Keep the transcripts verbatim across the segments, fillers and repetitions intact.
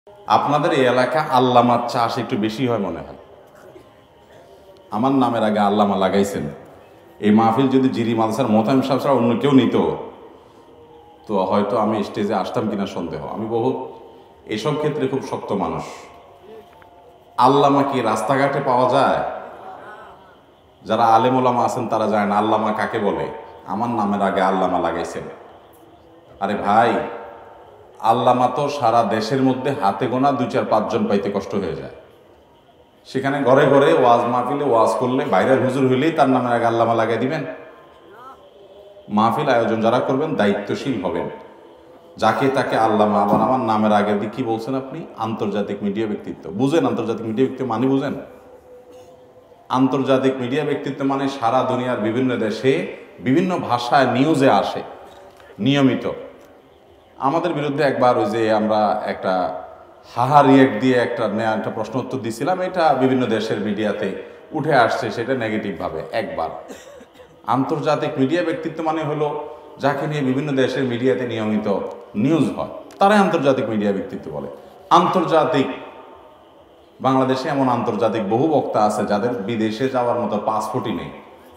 আপনাদের এই এলাকা আল্লামার চাষ একটু বেশি হয় মনে হয়। আমার নামের আগে আল্লামা লাগাইছেন। এই মাহফিল যদি জিরি মাদ্রাসার মোহতামিম সাহেব ছাড়া অন্য কেউ নিত তো হয়তো আমি স্টেজে আসতাম কিনা সন্দেহ। আমি বহু এসব ক্ষেত্রে খুব শক্ত মানুষ। আল্লামা কি রাস্তাঘাটে পাওয়া যায়? যারা আলেম ওলামা আছেন তারা জানেন না আল্লামা কাকে বলে। আমার নামের আগে আল্লামা লাগাইছেন। আরে ভাই, আল্লামা তো সারা দেশের মধ্যে হাতে গোনা দুই চার পাঁচজন পাইতে কষ্ট হয়ে যায়। সেখানে ঘরে ঘরে ওয়াজ মাহফিলে ওয়াজ করলে বাইরের হুজুর হইলেই তার নামের আগে আল্লামা লাগাই দিবেন। মাহফিল আয়োজন যারা করবেন দায়িত্বশীল হবেন। যাকে তাকে আল্লামা, আবার আমার নামের আগে দিয়ে কি বলছেন আপনি? আন্তর্জাতিক মিডিয়া ব্যক্তিত্ব। বুঝেন আন্তর্জাতিক মিডিয়া ব্যক্তিত্ব মানে? বুঝেন আন্তর্জাতিক মিডিয়া ব্যক্তিত্ব মানে সারা দুনিয়ার বিভিন্ন দেশে বিভিন্ন ভাষায় নিউজে আসে নিয়মিত। আমাদের বিরুদ্ধে একবার ওই যে আমরা একটা হাহা রিয়েক্ট দিয়ে একটা একটা প্রশ্ন উত্তর দিয়েছিলাম, এটা বিভিন্ন দেশের মিডিয়াতে উঠে আসছে, সেটা নেগেটিভভাবে। একবার আন্তর্জাতিক মিডিয়া ব্যক্তিত্ব মানে হলো যাকে নিয়ে বিভিন্ন দেশের মিডিয়াতে নিয়মিত নিউজ হয়, তারাই আন্তর্জাতিক মিডিয়া ব্যক্তিত্ব বলে। আন্তর্জাতিক বাংলাদেশে এমন আন্তর্জাতিক বহু বক্তা আছে যাদের বিদেশে যাওয়ার মতো পাসপোর্টই নেই,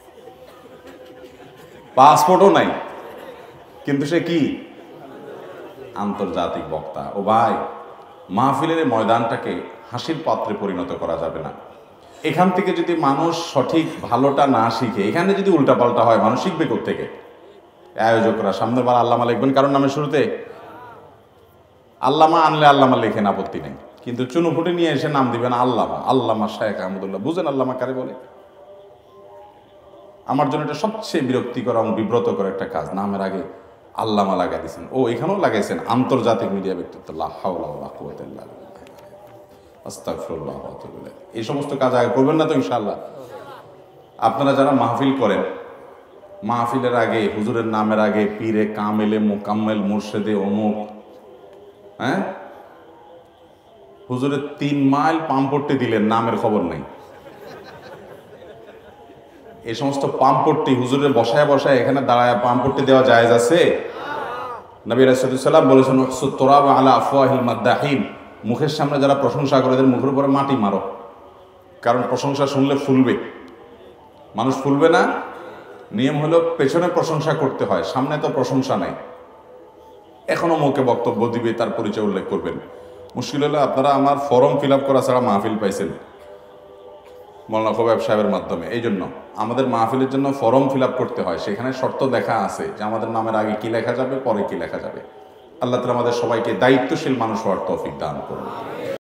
পাসপোর্টও নাই, কিন্তু সে কি আন্তর্জাতিক বক্তা। ও ভাই, মাহফিলের ময়দানটাকে হাসির পাত্রে পরিণত করা যাবে না। এখান থেকে যদি মানুষ সঠিক ভালোটা না শিখে, এখানে যদি উল্টাপাল্টা হয়, মানুষ শিখবে কোত্থেকে? আয়োজকরা সামনের বার আল্লামা লিখবেন কারণ নামের শুরুতে। আল্লামা আনলে আল্লামা লেখেন, আপত্তি নেই, কিন্তু চুনুফুটি নিয়ে এসে নাম দিবেন আল্লামা, আল্লামা শায়েখ আহমদুল্লাহ। বুঝেন আল্লামা কারে বলে? আমার জন্য এটা সবচেয়ে বিরক্তিকর এবং বিব্রতকর একটা কাজ। নামের আগে আল্লামা লাগাই দিয়েছেন। ও এখানেও লাগাইছেন আন্তর্জাতিক মিডিয়া ব্যক্তিত্ব। লা হাওলা ওয়ালা কুওয়াতা ইল্লা বিল্লাহ, আস্তাগফিরুল্লাহ ওয়া আতুবু ইলাইহি। এই সমস্ত কাজ আগে করবেন না তো ইনশাআল্লাহ। আপনারা যারা মাহফিল করেন, মাহফিলের আগে হুজুরের নামের আগে পীরে কামেলে মুকাম্মেল মুর্শেদে অমুক, হ্যাঁ, হুজুরের তিন মাইল পাম্পট্টি দিলেন, নামের খবর নেই। এই সমস্ত পাম্পট্টি হুজুরের বসায় বসায় এখানে দাঁড়ায় পাম্পট্টি দেওয়া জায়েজ আছে? নবী রাসূলুল্লাহ সাল্লাল্লাহু আলাইহি ওয়াসাল্লাম বলেছেন উহসুত তুরাব আলা আফওয়াহিল মাদ্দাহিন, মুখের সামনে যারা প্রশংসা করে এদের মুখের উপরে মাটি মারো, কারণ প্রশংসা শুনলে ফুলবে। মানুষ ফুলবে না। নিয়ম হলো পেছনে প্রশংসা করতে হয়, সামনে তো প্রশংসা নেই। এখনো মুখে বক্তব্য দিবে, তার পরিচয় উল্লেখ করবেন। মুশকিল হলো আপনারা আমার ফর্ম ফিল আপ করা ছাড়া মাহফিল পাইছেন মওলানা খোবাব সাহেবের মাধ্যমে। এই জন্য আমাদের মাহফিলের জন্য ফর্ম ফিল আপ করতে হয়, সেখানে শর্ত লেখা আছে যে আমাদের নামের আগে কি লেখা যাবে, পরে কি লেখা যাবে। আল্লাহ তাআলা আমাদের সবাইকে দায়িত্বশীল মানুষ হওয়ার তৌফিক দান করুন।